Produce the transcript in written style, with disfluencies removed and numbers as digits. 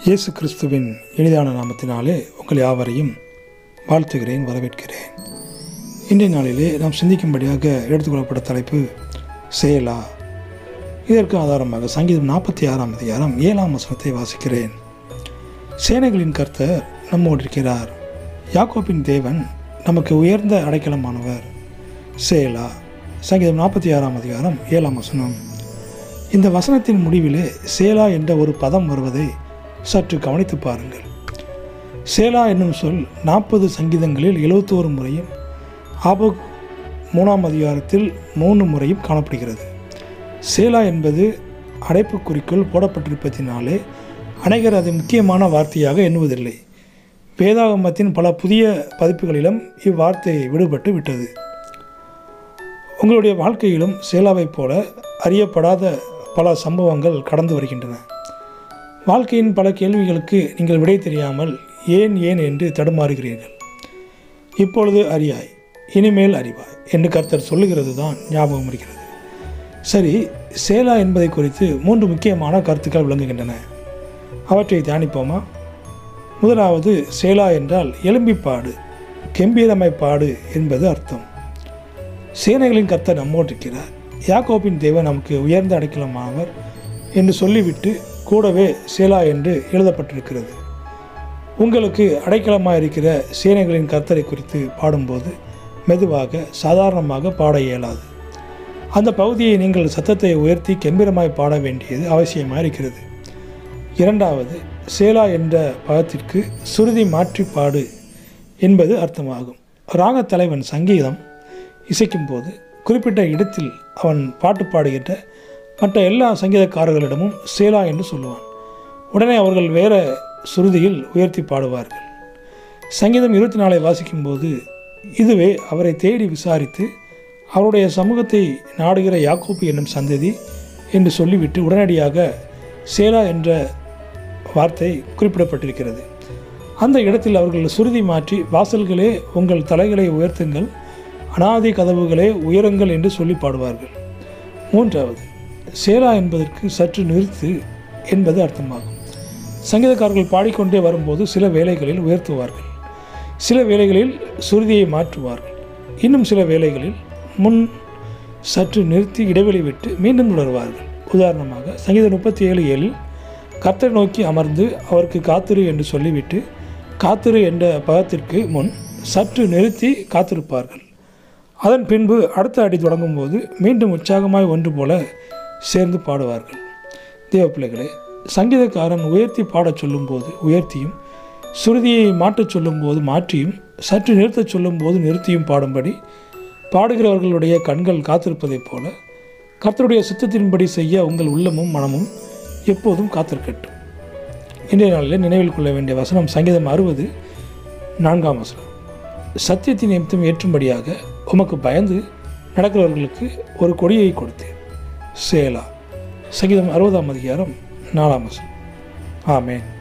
இயேசு கிறிஸ்துவின் இனிதான நாமத்தினாலே உங்கள் யாவரையும் வாழ்த்துகிறேன், வரவேற்கிறேன். இன்றைய நாளிலே நாம் சிந்திக்கும்படியாக எடுத்துக்கொள்ளப்பட்ட தலைப்பு சேலா. இதற்கு ஆதாரமாக சங்கீதம் 46 அதிகாரம் 7 வசனத்தை வாசிக்கிறேன். சேனைகளின் கர்த்தர் நம்மோடு இருக்கிறார், யாக்கோபின் தேவன் நமக்கு உயர்ந்த அடைக்கலமானவர். சேலா. சங்கீதம் 46 அதிகாரம் 7 வசனம். இந்த வசனத்தின் முடிவிலே சேலா என்ற ஒரு பதம் வருவதை சற்று கவனித்து பாருங்கள். சேலா என்னும் சொல் 40 சங்கீதங்களில் 71 முறையும் ஆபக் 3 அதிகாரத்தில் 3 முறையும் காணப்படுகிறது. சேலா என்பது அடைப்புக்குறிக்குள் போடப்பட்டிருப்பதினாலே அநேகர் அதை முக்கியமான வார்த்தையாக எண்ணுவதில்லை. வேதாகமத்தின் பல புதிய பதிப்புகளிலும் இவ்வார்த்தை விடுபட்டு விட்டது. உங்களுடைய வாழ்க்கையிலும் சேலாவைப் போல அறியப்படாத பல சம்பவங்கள் கடந்து வருகின்றன. வாழ்க்கையின் பல கேள்விகளுக்கு நீங்கள் விடை தெரியாமல் ஏன் என்று தடுமாறுகிறீர்கள். இப்பொழுது அறியாய், இனிமேல் அறிவாய் என்று கர்த்தர் சொல்லுகிறது தான் ஞாபகம் இருக்கிறது. சரி, சேலா என்பதை குறித்து 3 முக்கியமான கருத்துக்கள் விளங்குகின்றன. அவற்றை தியானிப்போமா? முதலாவது, சேலா என்றால் எழும்பிப்பாடு, கெம்பீரமைப்பாடு என்பது அர்த்தம். சேனைகளின் கர்த்தர் நம்மோடு இருக்கிறார், யாக்கோபின் தேவன் நமக்கு உயர்ந்த அடைக்கலமானவர் என்று சொல்லிவிட்டு கூடவே சேலா என்று எழுதப்பட்டிருக்கிறது. உங்களுக்கு அடைக்கலமாக இருக்கிற சேனைகளின் கர்த்தரை குறித்து பாடும்போது மெதுவாக சாதாரணமாக பாட இயலாது. அந்த பகுதியை நீங்கள் சத்தத்தை உயர்த்தி கெம்பீரமாய் பாட வேண்டியது அவசியமாக இருக்கிறது. இரண்டாவது, சேலா என்ற பதத்திற்கு சுருதி மாற்றி பாடு என்பது அர்த்தமாகும். ராக தலைவன் சங்கீதம் இசைக்கும்போது குறிப்பிட்ட இடத்தில் அவன் பாட்டு பாடுகின்ற மற்ற எல்லா சங்கீதக்காரர்களிடமும் சேலா என்று சொல்லுவான். உடனே அவர்கள் வேறு சுருதியில் உயர்த்தி பாடுவார்கள். சங்கீதம் 24 வாசிக்கும்போது இதுவே அவரை தேடி விசாரித்து அவருடைய சமூகத்தை நாடுகிற யாக்கோபு என்னும் சந்ததி என்று சொல்லிவிட்டு உடனடியாக சேலா என்ற வார்த்தை குறிப்பிடப்பட்டிருக்கிறது. அந்த இடத்தில் அவர்கள் சுருதி மாற்றி வாசல்களே உங்கள் தலைகளை உயர்த்துங்கள், அனாதி கதவுகளே உயருங்கள் என்று சொல்லி பாடுவார்கள். மூன்றாவது, சேலா என்பதற்கு சற்று நிறுத்து என்பது அர்த்தமாகும். சங்கீதக்காரர்கள் பாடிக்கொண்டே வரும்போது சில வேளைகளில் உயர்த்துவார்கள், சில வேளைகளில் சுருதியை மாற்றுவார்கள், இன்னும் சில வேளைகளில் முன் சற்று நிறுத்தி இடைவெளி விட்டு மீண்டும் தொடர்வார்கள். உதாரணமாக சங்கீதம் 37:7 கர்த்தரை நோக்கி அமர்ந்து அவருக்கு காத்திரு என்று சொல்லிவிட்டு காத்திரு என்ற பதத்திற்கு முன் சற்று நிறுத்தி காத்திருப்பார்கள். அதன் பின்பு அடுத்த அடி தொடங்கும் போது மீண்டும் உற்சாகமாய் ஒன்று போல சேர்ந்து பாடுவார்கள். தேவ பிள்ளைகளே, சங்கீதக்காரன் உயர்த்தி பாடச் சொல்லும்போது உயர்த்தியும், சுருதியை மாற்றச் சொல்லும்போது மாற்றியும், சற்று நிறுத்தச் சொல்லும்போது நிறுத்தியும் பாடும்படி பாடுகிறவர்களுடைய கண்கள் காத்திருப்பதைப் போல கர்த்தருடைய சித்தத்தின்படி செய்ய உங்கள் உள்ளமும் மனமும் எப்போதும் காத்திருக்கட்டும். இன்றைய நாளில் நினைவில் கொள்ள வேண்டிய வசனம் சங்கீதம் 60:4 வசனம். சத்தியத்தின் நிமித்தம் ஏற்றும்படியாக உமக்கு பயந்து நடக்கிறவர்களுக்கு ஒரு கொடியை கொடுத்தேன். சேலா. சங்கீதம் 60 அதிகாரம் 4 வசனம். ஆமென்.